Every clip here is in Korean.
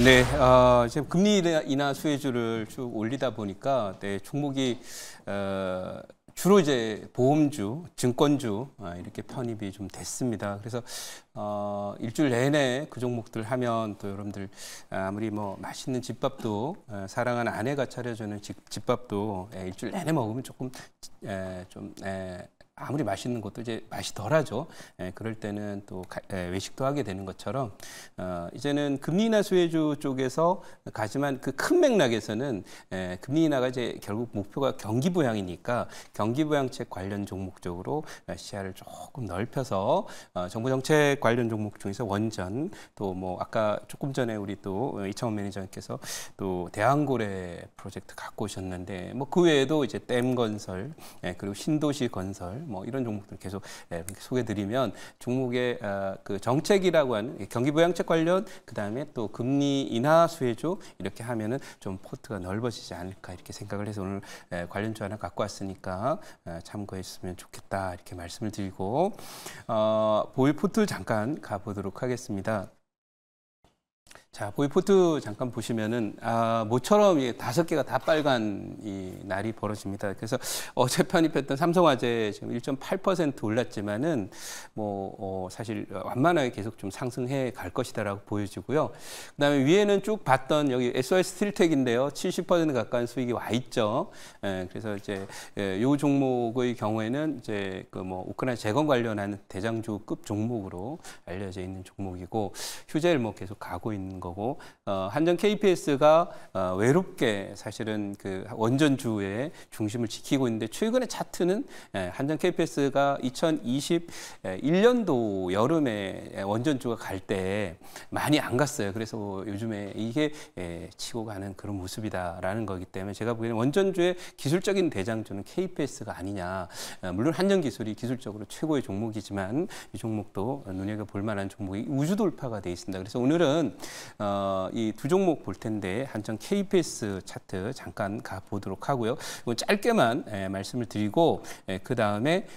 네, 지금 금리 인하 수혜주를 쭉 올리다 보니까 종목이 주로 이제 보험주, 증권주 이렇게 편입이 좀 됐습니다. 그래서 일주일 내내 그 종목들 하면 또 여러분들 아무리 뭐 맛있는 집밥도 사랑하는 아내가 차려주는 집밥도 일주일 내내 먹으면 조금 아무리 맛있는 것도 이제 맛이 덜하죠. 그럴 때는 또 외식도 하게 되는 것처럼 이제는 금리 인하 수혜주 쪽에서 가지만 그 큰 맥락에서는 금리 인하가 이제 결국 목표가 경기 부양이니까 경기 부양책 관련 종목 쪽으로 시야를 조금 넓혀서 정부 정책 관련 종목 중에서 원전 또 뭐 아까 조금 전에 우리 또 이창원 매니저님께서 또 대왕고래 프로젝트 갖고 오셨는데 뭐 그 외에도 이제 댐 건설 그리고 신도시 건설 뭐 이런 종목들 계속 소개드리면 종목의 그 정책이라고 하는 경기 부양책 관련 그다음에 또 금리 인하 수혜주 이렇게 하면은 좀 포트가 넓어지지 않을까 이렇게 생각을 해서 오늘 관련주 하나 갖고 왔으니까 참고했으면 좋겠다 이렇게 말씀을 드리고 보유 포트 잠깐 가보도록 하겠습니다. 자, 보유 포트 잠깐 보시면은 모처럼 5개가 다 빨간 이 날이 벌어집니다. 그래서 어제 편입했던 삼성화재 지금 1.8% 올랐지만은 뭐 사실 완만하게 계속 좀 상승해 갈 것이다라고 보여지고요. 그다음에 위에는 쭉 봤던 여기 SOS 스틸텍인데요, 70% 가까운 수익이 와 있죠. 그래서 이제 요 종목의 경우에는 이제 그 뭐 우크라이나 재건 관련한 대장주급 종목으로 알려져 있는 종목이고 휴재를 뭐 계속 가고 있는 거고 한전 KPS가 외롭게 사실은 그 원전주의 중심을 지키고 있는데 최근에 차트는 한전 KPS가 2021년도 여름에 원전주가 갈 때 많이 안 갔어요. 그래서 요즘에 이게 치고 가는 그런 모습이다라는 거기 때문에 제가 보기에는 원전주의 기술적인 대장주는 KPS가 아니냐. 물론 한전 기술이 기술적으로 최고의 종목이지만 이 종목도 눈여겨볼 만한 종목이 우주 돌파가 돼 있습니다. 그래서 오늘은 이 두 종목 볼 텐데 한전 KPS 차트 잠깐 가보도록 하고요. 이건 짧게만 말씀을 드리고 그 다음에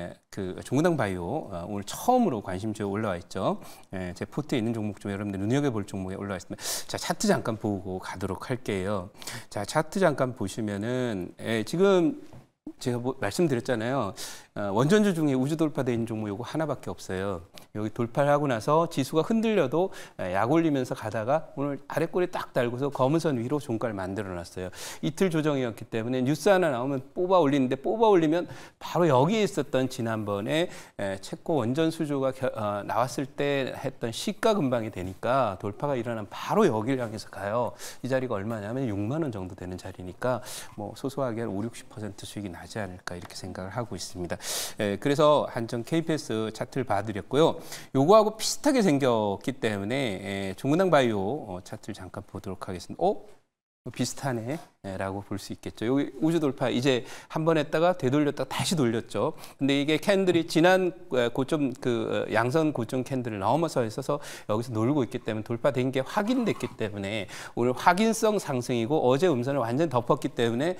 그 종근당 바이오 오늘 처음으로 관심주에 올라와 있죠. 제 포트에 있는 종목 중에 여러분들 눈여겨볼 종목에 올라와 있습니다. 자, 차트 잠깐 보고 가도록 할게요. 자, 차트 잠깐 보시면은 지금 제가 말씀드렸잖아요. 원전주 중에 우주 돌파되어 있는 종목 요거 하나밖에 없어요. 여기 돌파를 하고 나서 지수가 흔들려도 약 올리면서 가다가 오늘 아래 꼬리 딱 달고서 검은 선 위로 종가를 만들어 놨어요. 이틀 조정이었기 때문에 뉴스 하나 나오면 뽑아 올리는데 뽑아 올리면 바로 여기에 있었던 지난번에 채권 원전 수주가 나왔을 때 했던 시가 근방이 되니까 돌파가 일어나면 바로 여기를 향해서 가요. 이 자리가 얼마냐면 6만 원 정도 되는 자리니까 뭐 소소하게 한 50-60% 수익이 나지 않을까 이렇게 생각을 하고 있습니다. 그래서 한전 KPS 차트를 봐드렸고요. 요거하고 비슷하게 생겼기 때문에 종근당 바이오 차트를 잠깐 보도록 하겠습니다. 비슷하네 라고 볼 수 있겠죠. 여기 우주 돌파 이제 한 번 했다가 되돌렸다가 다시 돌렸죠. 근데 이게 캔들이 지난 고점 그 양선 고점 캔들을 넘어서 있어서 여기서 놀고 있기 때문에 돌파된 게 확인됐기 때문에 오늘 확인성 상승이고 어제 음선을 완전히 덮었기 때문에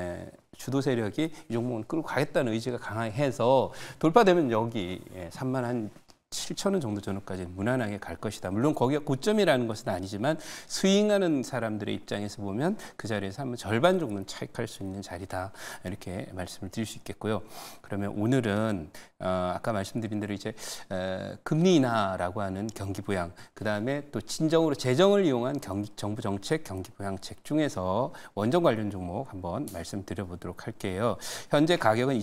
주도 세력이 이 종목은 끌고 가겠다는 의지가 강해서 돌파되면 여기 3만 7천 원 정도 전후까지 무난하게 갈 것이다. 물론 거기가 고점이라는 것은 아니지만 스윙하는 사람들의 입장에서 보면 그 자리에서 한번 절반 정도는 차익할 수 있는 자리다. 이렇게 말씀을 드릴 수 있겠고요. 그러면 오늘은 아까 말씀드린 대로 이제 금리 인하라고 하는 경기 부양, 그 다음에 또 진정으로 재정을 이용한 정부 정책 경기 부양책 중에서 원전 관련 종목 한번 말씀드려보도록 할게요. 현재 가격은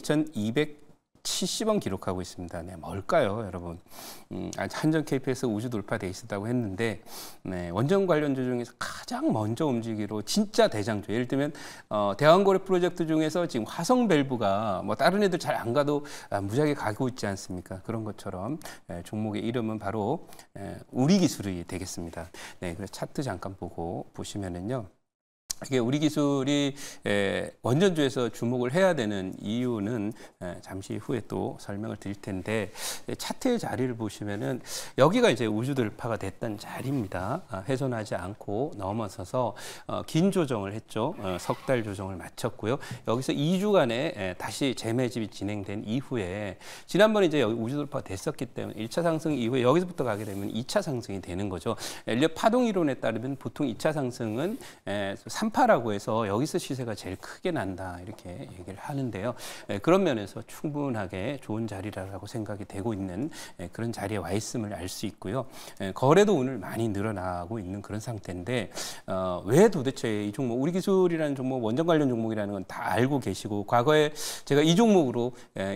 2,270원 기록하고 있습니다. 네, 뭘까요, 여러분? 한전 KPS 우주 돌파돼 있었다고 했는데 원전 관련주 중에서 가장 먼저 움직이로 진짜 대장주. 예를 들면 대왕고래 프로젝트 중에서 지금 화성 밸브가 뭐 다른 애들 잘 안 가도 무지하게 가고 있지 않습니까? 그런 것처럼 종목의 이름은 바로 우리 기술이 되겠습니다. 네, 그래서 차트 잠깐 보고 보시면은요. 이게 우리 기술이 원전주에서 주목을 해야 되는 이유는 잠시 후에 또 설명을 드릴 텐데, 차트의 자리를 보시면은 여기가 이제 우주돌파가 됐던 자리입니다. 훼손하지 않고 넘어서서 긴 조정을 했죠. 석 달 조정을 마쳤고요. 여기서 2주간의 다시 재매집이 진행된 이후에, 지난번에 이제 여기 우주돌파가 됐었기 때문에 1차 상승 이후에 여기서부터 가게 되면 2차 상승이 되는 거죠. 엘리엇 파동 이론에 따르면 보통 2차 상승은 3파라고 해서 여기서 시세가 제일 크게 난다, 이렇게 얘기를 하는데요. 그런 면에서 충분하게 좋은 자리라고 생각이 되고 있는 그런 자리에 와 있음을 알 수 있고요. 거래도 오늘 많이 늘어나고 있는 그런 상태인데, 왜 도대체 이 종목, 우리 기술이라는 종목, 원전 관련 종목이라는 건 다 알고 계시고, 과거에 제가 이 종목으로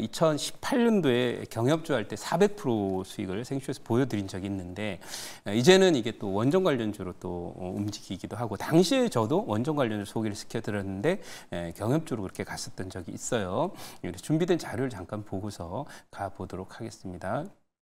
2018년도에 경협주 할 때 400% 수익을 생쇼에서 보여드린 적이 있는데, 이제는 이게 또 원전 관련주로 또 움직이기도 하고, 당시에 저도 원전 관련주 소개를 시켜드렸는데 경협주로 그렇게 갔었던 적이 있어요. 준비된 자료를 잠깐 보고서 가보도록 하겠습니다.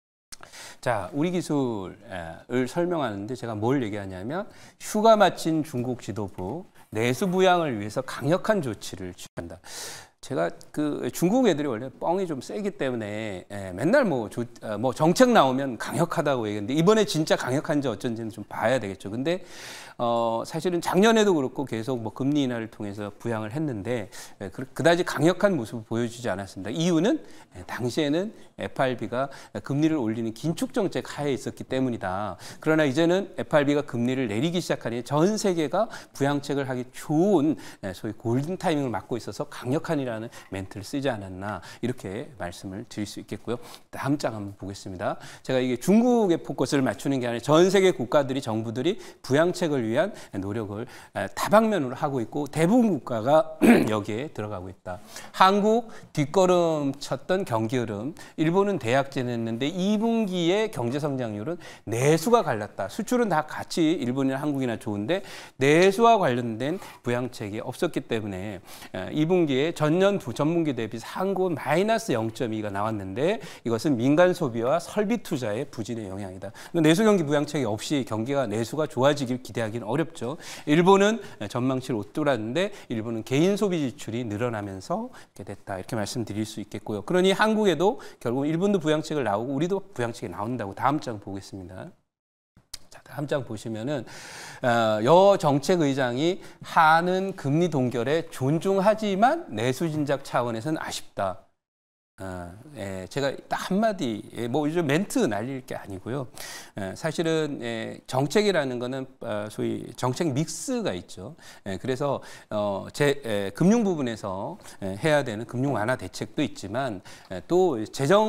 자, 우리 기술을 설명하는데 제가 뭘 얘기하냐면, 휴가 마친 중국 지도부 내수 부양을 위해서 강력한 조치를 취한다. 제가 그 중국 애들이 원래 뻥이 좀 세기 때문에 맨날 뭐 정책 나오면 강력하다고 얘기했는데, 이번에 진짜 강력한지 어쩐지는 좀 봐야 되겠죠. 근데 사실은 작년에도 그렇고 계속 뭐 금리 인하를 통해서 부양을 했는데 그다지 강력한 모습을 보여주지 않았습니다. 이유는 당시에는 FRB가 금리를 올리는 긴축 정책 하에 있었기 때문이다. 그러나 이제는 FRB가 금리를 내리기 시작하니 전 세계가 부양책을 하기 좋은 소위 골든 타이밍을 맞고 있어서 강력한이라는 멘트를 쓰지 않았나, 이렇게 말씀을 드릴 수 있겠고요. 다음 장 한번 보겠습니다. 제가 이게 중국에 포커스를 맞추는 게 아니라 전 세계 국가들이, 정부들이 부양책을 위한 노력을 다방면으로 하고 있고, 대부분 국가가 여기에 들어가고 있다. 한국 뒷걸음 쳤던 경기 흐름, 일본은 대약진했는데 2분기의 경제 성장률은 내수가 갈랐다. 수출은 다 같이 일본이나 한국이나 좋은데 내수와 관련된 부양책이 없었기 때문에 2분기에 전분기 대비 한국은 마이너스 0.2가 나왔는데, 이것은 민간 소비와 설비 투자의 부진의 영향이다. 내수 경기 부양책이 없이 경기가, 내수가 좋아지길 기대하기는 어렵죠. 일본은 전망치를 못 뚫었는데 일본은 개인 소비 지출이 늘어나면서 이렇게 됐다, 이렇게 말씀드릴 수 있겠고요. 그러니 한국에도 결국 일본도 부양책을 나오고 우리도 부양책이 나온다고. 다음 장 보겠습니다. 자, 다음 장 보시면은 여 정책의장이 하는 금리 동결에 존중하지만 내수 진작 차원에서는 아쉽다. 제가 딱 한마디, 뭐 요즘 멘트 날릴 게 아니고요. 사실은 정책이라는 거는 소위 정책 믹스가 있죠. 그래서 금융 부분에서 해야 되는 금융 완화 대책도 있지만, 또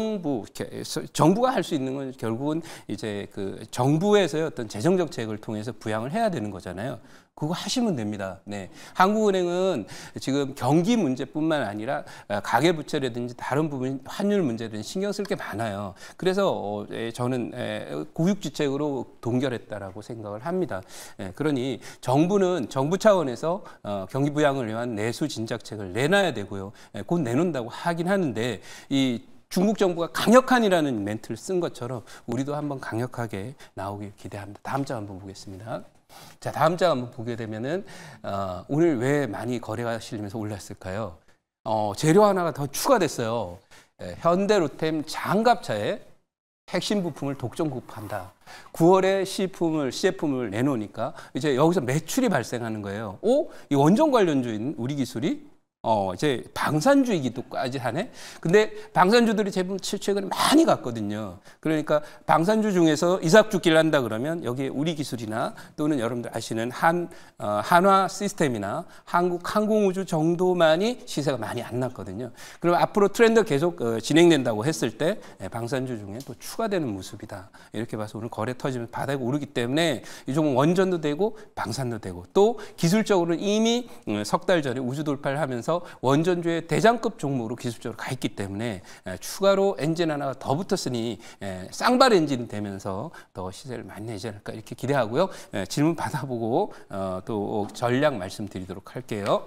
정부가 할 수 있는 건 결국은 이제 그 정부에서의 어떤 재정 정책을 통해서 부양을 해야 되는 거잖아요. 그거 하시면 됩니다. 네. 한국은행은 지금 경기 문제뿐만 아니라 가계부채라든지 다른 부분, 환율 문제든 신경 쓸 게 많아요. 그래서 저는 고육지책으로 동결했다라고 생각을 합니다. 그러니 정부는 정부 차원에서 경기 부양을 위한 내수 진작책을 내놔야 되고요. 곧 내놓는다고 하긴 하는데, 이 중국 정부가 강력한이라는 멘트를 쓴 것처럼 우리도 한번 강력하게 나오길 기대합니다. 다음 장 한번 보겠습니다. 자, 다음 장 한번 보게 되면은 오늘 왜 많이 거래가 실리면서 올랐을까요? 재료 하나가 더 추가됐어요. 현대로템 장갑차에 핵심 부품을 독점 구입한다. 9월에 CF품을 내놓으니까 이제 여기서 매출이 발생하는 거예요. 이 원전 관련주인 우리 기술이 이제 방산주이기도까지 하네. 근데 방산주들이 최근에 많이 갔거든요. 그러니까 방산주 중에서 이삭죽기를 한다 그러면 여기에 우리 기술이나 또는 여러분들 아시는 한화 시스템이나 한국 항공우주 정도만이 시세가 많이 안 났거든요. 그럼 앞으로 트렌드 계속 진행된다고 했을 때 방산주 중에 또 추가되는 모습이다. 이렇게 봐서 오늘 거래 터지면 바닥에 오르기 때문에 이 종목 원전도 되고 방산도 되고, 또 기술적으로는 이미 석 달 전에 우주 돌파를 하면서 원전주의 대장급 종목으로 기술적으로 가 있기 때문에 추가로 엔진 하나가 더 붙었으니 쌍발 엔진이 되면서 더 시세를 많이 내지 않을까, 이렇게 기대하고요. 질문 받아보고 또 전략 말씀드리도록 할게요.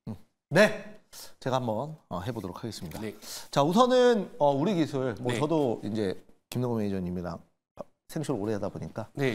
네, 제가 한번 해보도록 하겠습니다. 네. 자, 우선은 우리 기술, 네. 저도 이제 김동건 매니저님이랑 생쇼를 오래 하다 보니까 네.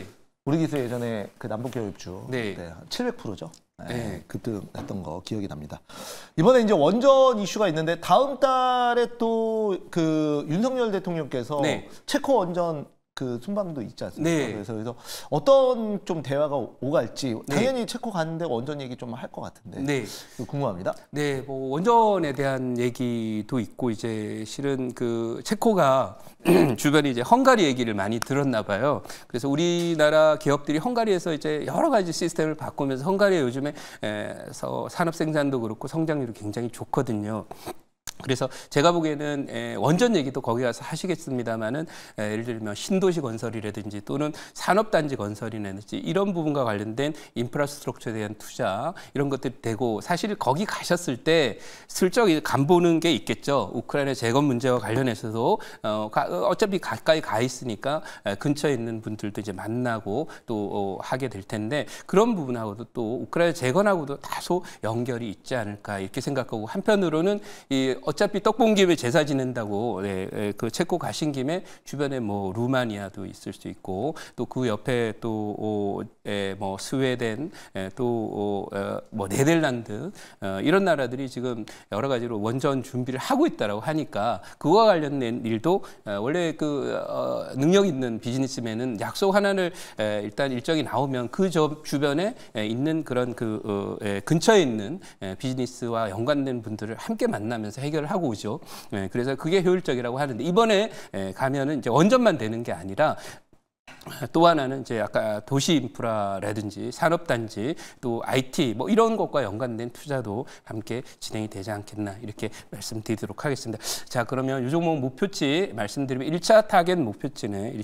우리 기수 예전에 그 남북교육주 네. 700%죠. 네. 급등했던 거 기억이 납니다. 이번에 이제 원전 이슈가 있는데 다음 달에 또 그 윤석열 대통령께서 네. 체코 원전 그 순방도 있지 않습니까? 네. 그래서 어떤 좀 대화가 오갈지 네. 당연히 체코 가는데 원전 얘기 좀 할 것 같은데 네. 궁금합니다. 네, 뭐 원전에 대한 얘기도 있고 이제 실은 그 체코가 주변에 이제 헝가리 얘기를 많이 들었나 봐요. 그래서 우리나라 기업들이 헝가리에서 이제 여러 가지 시스템을 바꾸면서 헝가리에 요즘에 산업 생산도 그렇고 성장률이 굉장히 좋거든요. 그래서 제가 보기에는 원전 얘기도 거기 가서 하시겠습니다만은 예를 들면 신도시 건설이라든지 또는 산업단지 건설이라든지 이런 부분과 관련된 인프라스트럭처에 대한 투자 이런 것들이 되고 사실 거기 가셨을 때 슬쩍 간보는 게 있겠죠. 우크라이나 재건 문제와 관련해서도 어차피 가까이 가 있으니까 근처에 있는 분들도 이제 만나고 또 하게 될 텐데 그런 부분하고도 또 우크라이나 재건하고도 다소 연결이 있지 않을까 이렇게 생각하고 한편으로는 어차피 떡 본 김에 제사 지낸다고 그 체코 가신 김에 주변에 뭐 루마니아도 있을 수 있고 또 그 옆에 또 뭐 스웨덴 또 뭐 네덜란드 이런 나라들이 지금 여러 가지로 원전 준비를 하고 있다라고 하니까 그와 관련된 일도 원래 그 능력 있는 비즈니스맨은 약속 하나를 일단 일정이 나오면 그 주변에 있는 그런 그 근처에 있는 비즈니스와 연관된 분들을 함께 만나면서 해결을 하고 오죠. 그래서 그게 효율적이라고 하는데 이번에 가면은 이제 원전만 되는 게 아니라 또 하나는 이제 아까 도시 인프라라든지 산업단지 또 IT 뭐 이런 것과 연관된 투자도 함께 진행이 되지 않겠나 이렇게 말씀드리도록 하겠습니다. 자, 그러면 이 종목 목표치 말씀드리면 1차 타겟 목표치는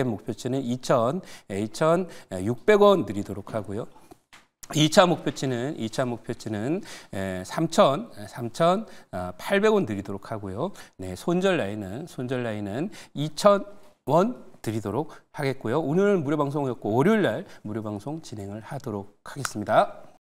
2,600원 드리도록 하고요. 2차 목표치는 3,800원 드리도록 하고요. 네, 손절 라인은 2,000원 드리도록 하겠고요. 오늘 무료 방송이었고 월요일 날 무료 방송 진행을 하도록 하겠습니다.